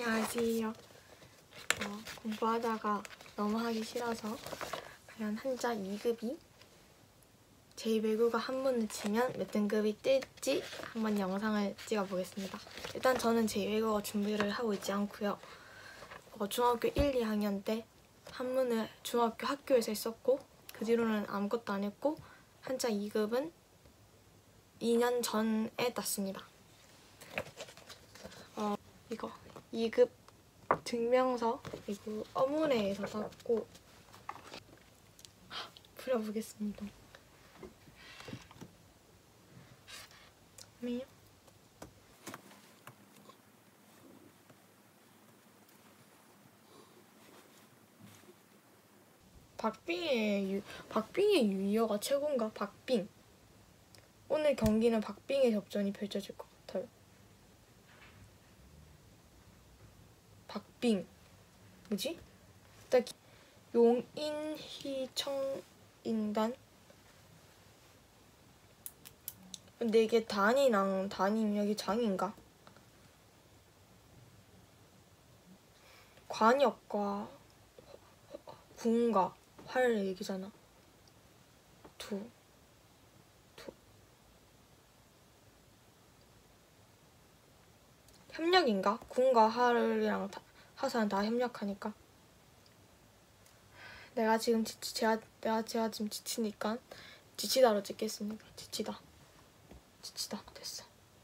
안녕하세요. 공부하다가 너무 하기 싫어서 과연 한자 2급이 제2외국어 한문을 치면 몇 등급이 뜰지 한번 영상을 찍어보겠습니다. 일단 저는 제2외국어 준비를 하고 있지 않고요. 중학교 1, 2학년 때 한문을 중학교 학교에서 했었고 그 뒤로는 아무것도 안 했고 한자 2급은 2년 전에 땄습니다. 이거 2급 증명서 그리고 어문회에서 땄고 풀어보겠습니다. 미요? 박빙의 유희어가 최고인가? 박빙. 오늘 경기는 박빙의 접전이 펼쳐질 것 같아요. 박빙. 뭐지? 일단 용인희청인단. 근데 이게 단이랑 단임 여기 장인가? 관역과 군과 활 얘기잖아. 협력인가? 군과 활이랑 하사는 다 협력하니까. 내가 지금 제가 지금 지치니까 지치다로 찍겠습니다. 지치다 됐어.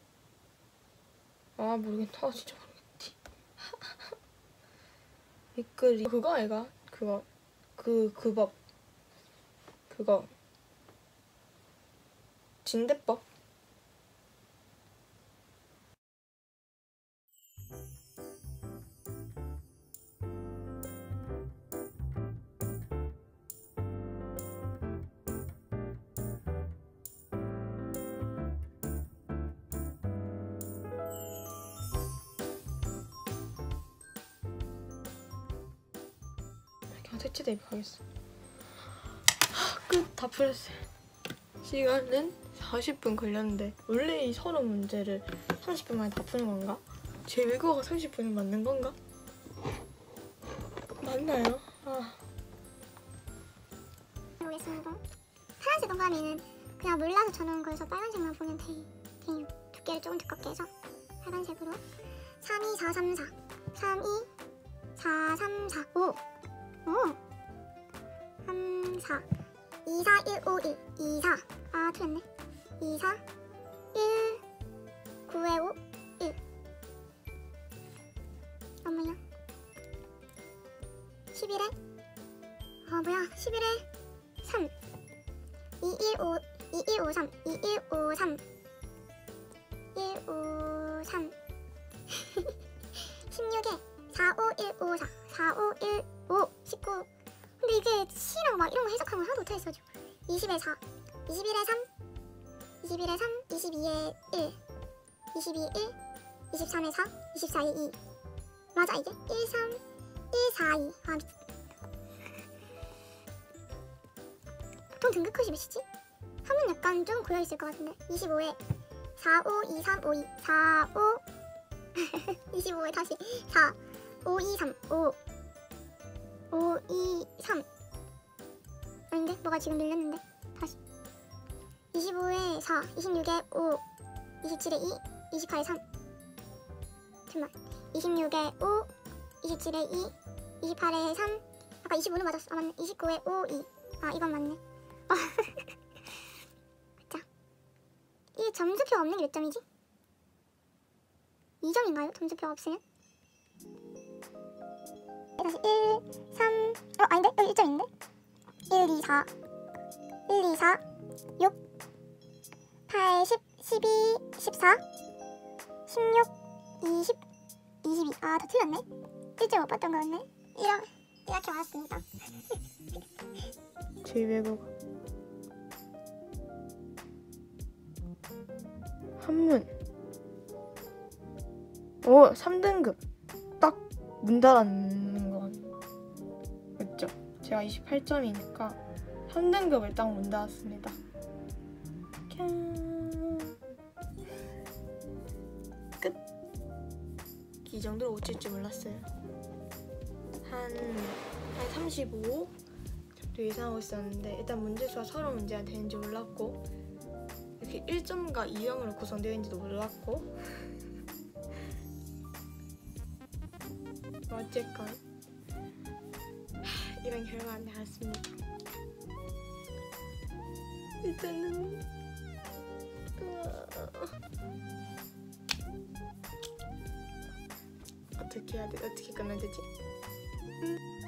모르겠다. 진짜 모르겠지. 미끌이 그거 아이가? 그거 진대법. 그냥 퇴치 대입하겠어. 끝. 다 풀었어요. 시간은 40분 걸렸는데 원래 이 서론 문제를 30분 만에 다 푸는 건가? 제 외국어가 30분이 맞는 건가? 맞나요? 보겠습니다. 파란색 동그라미는 그냥 몰라서 쳐놓은 거여서 빨간색만 보면 돼요. 두께를 조금 두껍게 해서 빨간색으로 32434 32434 5 34 24151 24 틀렸네. 24 1 9에 5 1 뭐야 11에 11에 3 2153 2153 153 16에 45154 45155 19 근데 이게 C랑 막 이런 거 해석하는 거 하나도 못하겠어가지고 20에 4 21에 3 21에 3 22에 1 22에 1 23에 4 24에 2 맞아 이게 13 142 보통 등급 컷이 몇이지? 한문 약간 좀 고여있을 것 같은데 25에 4 5 2 3 5 2 4 5 25에 다시 4 5 2 3 5 5 2 3 아닌데? 뭐가 지금 밀렸는데 다시 25에 4 26에 5 27에 2 28에 3 잠깐만 26에 5 27에 2 28에 3 아까 25는 맞았어. 맞네. 29에 5 2 이건 맞네. 자, 이 점수표 없는 게 몇 점이지? 2점인가요? 점수표가 없으면? 다시 1, 3, 아닌데? 여기 1점인데? 1, 2, 4 1, 2, 4 6 8, 10, 12, 14 16, 20, 22 다 틀렸네? 1점 못 봤던 거였네? 이렇게 왔습니다. 제2외국어 한문 3등급 딱 문 닫았는 건 맞죠? 제가 28점이니까 3등급을 딱 문 닫았습니다. 끝. 이 정도로 못 칠 줄 몰랐어요. 한 35 정도 예상하고 있었는데 일단 문제수가 서로 문제가 되는지 몰랐고 이렇게 1점과 2점으로 구성되어 있는지도 몰랐고 어쨌건 이런 결과가 나왔습니다. 일단은 어떻게 해야 돼? 어떻게 끝내야 되지?